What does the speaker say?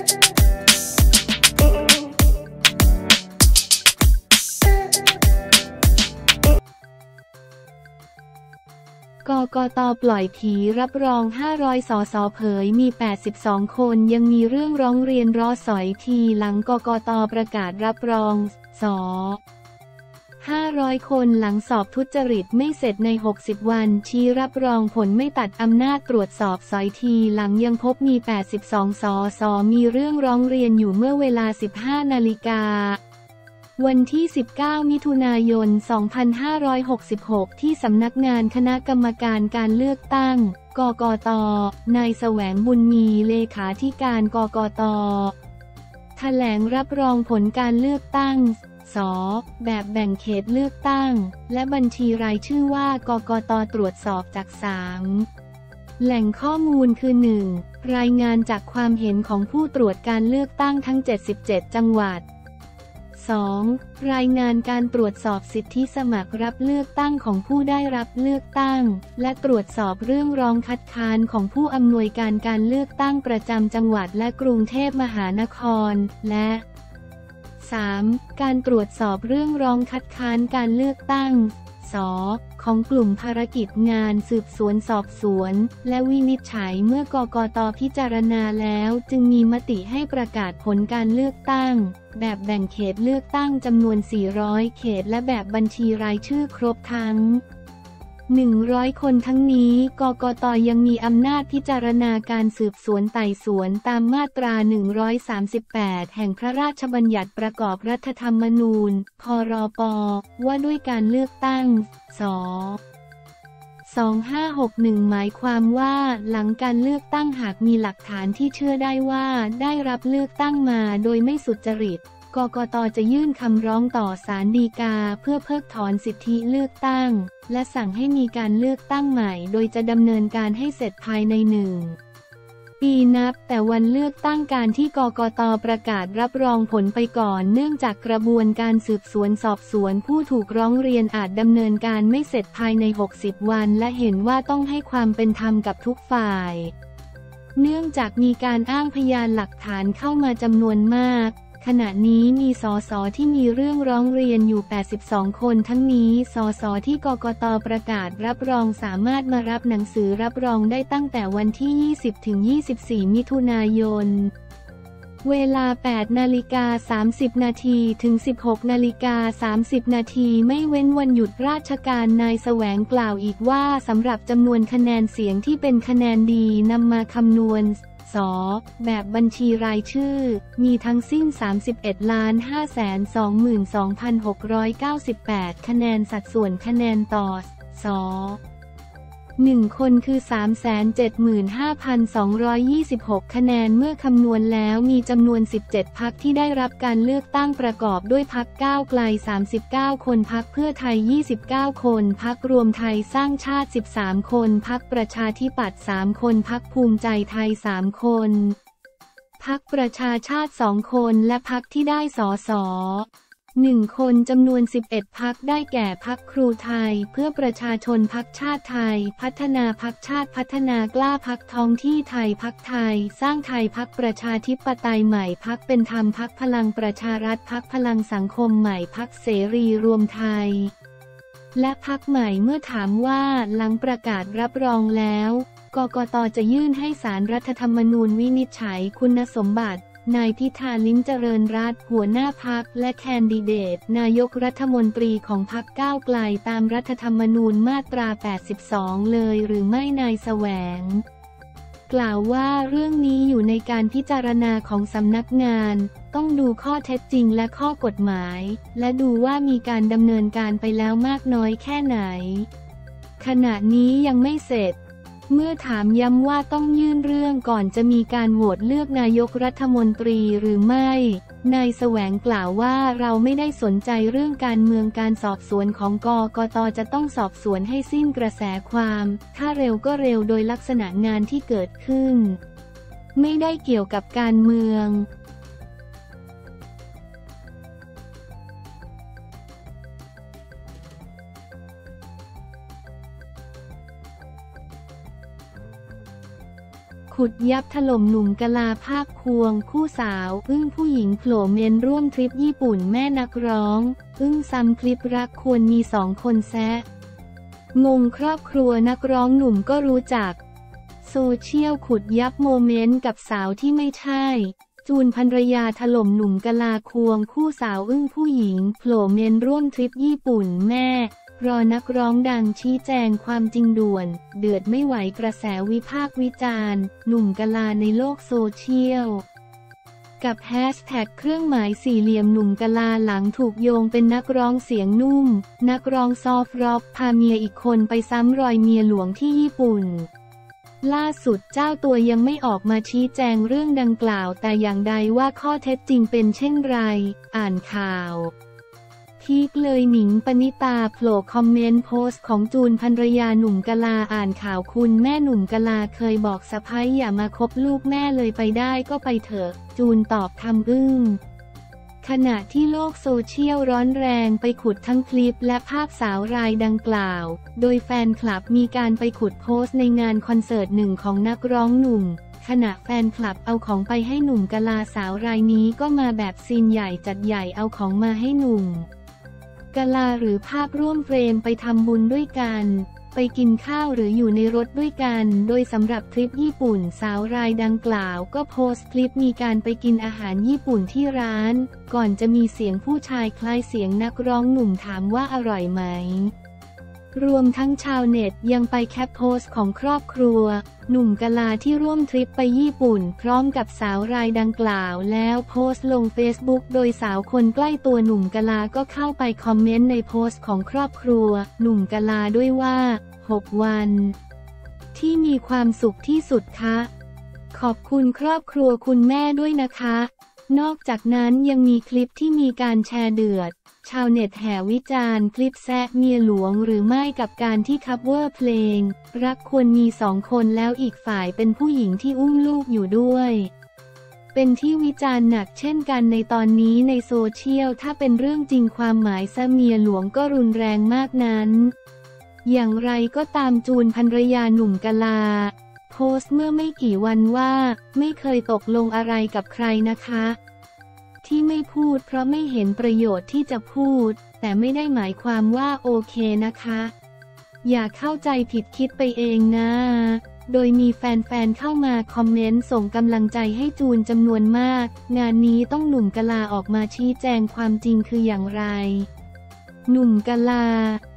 กกต.ปล่อยผีรับรอง500 สส.เผยมี82 คนยังมีเรื่องร้องเรียนรอสอยทีหลังกกต.ประกาศรับรองส500 คนหลังสอบทุจริตไม่เสร็จใน60 วันชี้รับรองผลไม่ตัดอำนาจตรวจสอบสอยทีหลังยังพบมี82 สส.มีเรื่องร้องเรียนอยู่เมื่อเวลา 15 นาฬิกาวันที่ 19 มิถุนายน 2566 ที่สำนักงานคณะกรรมการการเลือกตั้ง กกต.นายแสวงบุญมีเลขาธิการกกต.แถลงรับรองผลการเลือกตั้ง ส.แบบแบ่งเขตเลือกตั้ง และบัญชีรายชื่อว่ากกต.ตรวจสอบจาก 3 แหล่งข้อมูลคือ 1. รายงานจากความเห็นของผู้ตรวจการเลือกตั้งทั้ง 77 จังหวัด2. รายงานการตรวจสอบสิทธิสมัครรับเลือกตั้งของผู้ได้รับเลือกตั้งและตรวจสอบเรื่องร้องคัดค้านของผู้อำนวยการการเลือกตั้งประจำจังหวัดและกรุงเทพมหานครและ 3. การตรวจสอบเรื่องร้องคัดค้านการเลือกตั้งของกลุ่มภารกิจงานสืบสวนสอบสวนและวินิจฉัยเมื่อกกต.พิจารณาแล้วจึงมีมติให้ประกาศผลการเลือกตั้งแบบแบ่งเขตเลือกตั้งจำนวน 400 เขตและแบบบัญชีรายชื่อครบทั้ง 100 คนทั้งนี้กกต.ยังมีอำนาจพิจารณาการสืบสวนไต่สวนตามมาตรา 138 แห่งพระราชบัญญัติประกอบรัฐธรรมนูญ พรป.ว่าด้วยการเลือกตั้ง ส. 2561 หมายความว่าหลังการเลือกตั้งหากมีหลักฐานที่เชื่อได้ว่าได้รับเลือกตั้งมาโดยไม่สุจริตกกต.จะยื่นคำร้องต่อศาลฎีกาเพื่อเพิกถอนสิทธิเลือกตั้งและสั่งให้มีการเลือกตั้งใหม่โดยจะดำเนินการให้เสร็จภายใน1 ปีนับแต่วันเลือกตั้งการที่กกต.ประกาศรับรองผลไปก่อนเนื่องจากกระบวนการสืบสวนสอบสวนผู้ถูกร้องเรียนอาจดำเนินการไม่เสร็จภายใน60 วันและเห็นว่าต้องให้ความเป็นธรรมกับทุกฝ่ายเนื่องจากมีการอ้างพยานหลักฐานเข้ามาจำนวนมากขณะนี้มีสสที่มีเรื่องร้องเรียนอยู่82 คนทั้งนี้สสที่กกต.ประกาศรับรองสามารถมารับหนังสือรับรองได้ตั้งแต่วันที่ 20 ถึง 24 มิถุนายนเวลา 8:30 นาทีถึง 16:30 นาทีไม่เว้นวันหยุดราชการนายแสวงกล่าวอีกว่าสำหรับจำนวนคะแนนเสียงที่เป็นคะแนนดีนำมาคำนวณแบบบัญชีรายชื่อมีทั้งสิ้น 31,522,698 คะแนนสัดส่วนคะแนนต่อ1 คนคือ 375,226 คะแนนเมื่อคำนวณแล้วมีจำนวน17พรรคที่ได้รับการเลือกตั้งประกอบด้วยพรรคก้าวไกล39 คนพรรคเพื่อไทย29 คนพรรครวมไทยสร้างชาติ13 คนพรรคประชาธิปัตย์3 คนพรรคภูมิใจไทย3 คนพรรคประชาชาติ2 คนและพรรคที่ได้สส1 คนจำนวน11พรรคได้แก่พรรคครูไทยเพื่อประชาชนพรรคชาติไทยพัฒนาพรรคชาติพัฒนากล้าพรรคท้องที่ไทยพรรคไทยสร้างไทยพรรคประชาธิปไตยใหม่พรรคเป็นธรรมพรรคพลังประชารัฐพรรคพลังสังคมใหม่พรรคเสรีรวมไทยและพรรคใหม่เมื่อถามว่าหลังประกาศรับรองแล้วกกต.จะยื่นให้ศาลรัฐธรรมนูญวินิจฉัยคุณสมบัตินายพิธาลิ้มเจริญรัตน์หัวหน้าพรรคและแคนดิเดตนายกรัฐมนตรีของพรรคก้าวไกลตามรัฐธรรมนูญมาตรา 82 เลยหรือไม่นายแสวงกล่าวว่าเรื่องนี้อยู่ในการพิจารณาของสำนักงานต้องดูข้อเท็จจริงและข้อกฎหมายและดูว่ามีการดำเนินการไปแล้วมากน้อยแค่ไหนขณะนี้ยังไม่เสร็จเมื่อถามย้ำว่าต้องยื่นเรื่องก่อนจะมีการโหวตเลือกนายกรัฐมนตรีหรือไม่นายแสวงกล่าวว่าเราไม่ได้สนใจเรื่องการเมืองการสอบสวนของกกต.จะต้องสอบสวนให้สิ้นกระแสความถ้าเร็วก็เร็วโดยลักษณะงานที่เกิดขึ้นไม่ได้เกี่ยวกับการเมืองคขุดยับถล่มหนุ่มกะลาภาคควงคู่สาวอึ้งผู้หญิงโผล่เมนร่วมทริปญี่ปุ่นแม่นักร้องอึ้งซ้ำคลิปรักควรมี2 คนแซะงงครอบครัวนักร้องหนุ่มก็รู้จักโซเชียลขุดยับโมเมนต์กับสาวที่ไม่ใช่จูนภรรยาถล่มหนุ่มกะลาควงคู่สาวอึ้งผู้หญิงโผล่เมนร่วมทริปญี่ปุ่นแม่รอนักร้องดังชี้แจงความจริงด่วนเดือดไม่ไหวกระแสวิพากษ์วิจารณ์หนุ่มกะลาในโลกโซเชียลกับแฮชแท็กเครื่องหมายสี่เหลี่ยมหนุ่มกะลาหลังถูกโยงเป็นนักร้องเสียงนุ่มนักร้องซอฟต์ร็อกพาเมียอีกคนไปซ้ำรอยเมียหลวงที่ญี่ปุ่นล่าสุดเจ้าตัวยังไม่ออกมาชี้แจงเรื่องดังกล่าวแต่อย่างใดว่าข้อเท็จจริงเป็นเช่นไรอ่านข่าวพีคเลยหนิงปณิตาโผล่คอมเมนต์โพสต์ของจูนภรรยาหนุ่มกะลาอ่านข่าวคุณแม่หนุ่มกะลาเคยบอกสะใภ้อย่ามาคบลูกแม่เลยไปได้ก็ไปเถอะจูนตอบทำอึ้งขณะที่โลกโซเชียลร้อนแรงไปขุดทั้งคลิปและภาพสาวรายดังกล่าวโดยแฟนคลับมีการไปขุดโพสต์ในงานคอนเสิร์ตหนึ่งของนักร้องหนุ่มขณะแฟนคลับเอาของไปให้หนุ่มกะลาสาวรายนี้ก็มาแบบซีนใหญ่จัดใหญ่เอาของมาให้หนุ่มกะลาหรือภาพร่วมเฟรมไปทำบุญด้วยกันไปกินข้าวหรืออยู่ในรถด้วยกันโดยสำหรับคลิปญี่ปุ่นสาวรายดังกล่าวก็โพสต์คลิปมีการไปกินอาหารญี่ปุ่นที่ร้านก่อนจะมีเสียงผู้ชายคล้ายเสียงนักร้องหนุ่มถามว่าอร่อยไหมรวมทั้งชาวเน็ตยังไปแคปโพสต์ของครอบครัวหนุ่มกะลาที่ร่วมทริปไปญี่ปุ่นพร้อมกับสาวรายดังกล่าวแล้วโพสต์ลงเฟซบุ๊กโดยสาวคนใกล้ตัวหนุ่มกะลาก็เข้าไปคอมเมนต์ในโพสต์ของครอบครัวหนุ่มกะลาด้วยว่า6 วันที่มีความสุขที่สุดคะขอบคุณครอบครัวคุณแม่ด้วยนะคะนอกจากนั้นยังมีคลิปที่มีการแชร์เดือดชาวเน็ตแห่วิจารณ์คลิปแซะเมียหลวงหรือไม่กับการที่คัฟเวอร์เพลงรักควรมี2 คนแล้วอีกฝ่ายเป็นผู้หญิงที่อุ้มลูกอยู่ด้วยเป็นที่วิจารณ์หนักเช่นกันในตอนนี้ในโซเชียลถ้าเป็นเรื่องจริงความหมายซะเมียหลวงก็รุนแรงมากนั้นอย่างไรก็ตามจูนภรรยาหนุ่มกะลาโพสต์เมื่อไม่กี่วันว่าไม่เคยตกลงอะไรกับใครนะคะที่ไม่พูดเพราะไม่เห็นประโยชน์ที่จะพูดแต่ไม่ได้หมายความว่าโอเคนะคะอย่าเข้าใจผิดคิดไปเองนะโดยมีแฟนๆเข้ามาคอมเมนต์ส่งกำลังใจให้จูนจำนวนมากงานนี้ต้องหนุ่มกะลาออกมาชี้แจงความจริงคืออย่างไรหนุ่มกะลา